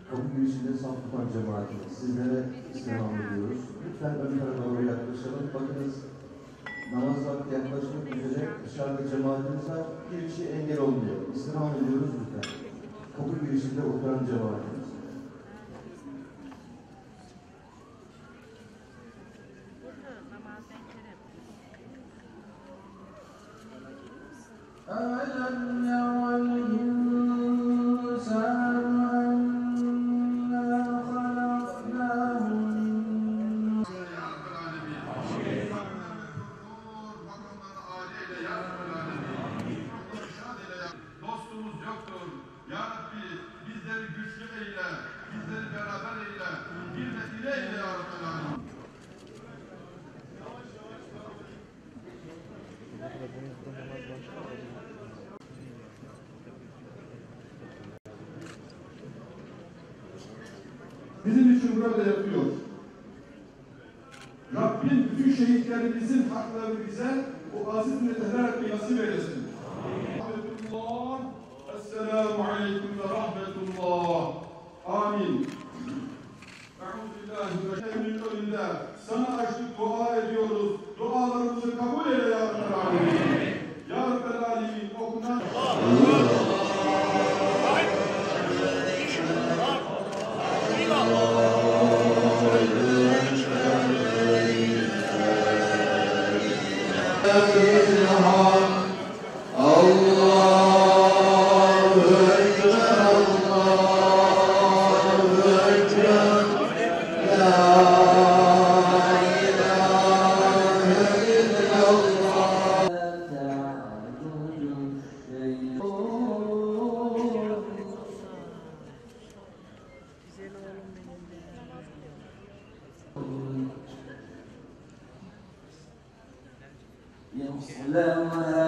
Kapı girişinde saf tutan cemaatimiz. Sizlere istirham ediyoruz. Lütfen ön tarafa doğru yaklaşalım. Bakınız, namaz vakti yaklaşmak üzere dışarıda cemaatimiz var. Girişi engel olmuyor. İstirham ediyoruz lütfen. Kapı girişinde oturan cemaatimiz. أَوَلَمْ يَرَ الْإِنسَانُ أَنَّا خَلَقْنَاهُ Dostumuz yoktur. Ya Rabbi bizleri güçlü eyle, bizleri beraber eyle, bir vesile eyle ya Rabbi. Bizim için burada yapıyor. Rabbim bütün şehitlerimizin haklarını bize o aziz müteller etmeyi nasip eylesin. Rahmetullah. Esselamu aleyküm ve rahmetullah. Amin. Eûzubillahimineşşeytanirracim önünde sana açtık dua ediyoruz. Dualarımızı kabul eyle ya Rabbel Alemin. Ya Rabbel Alemin okunan يصلى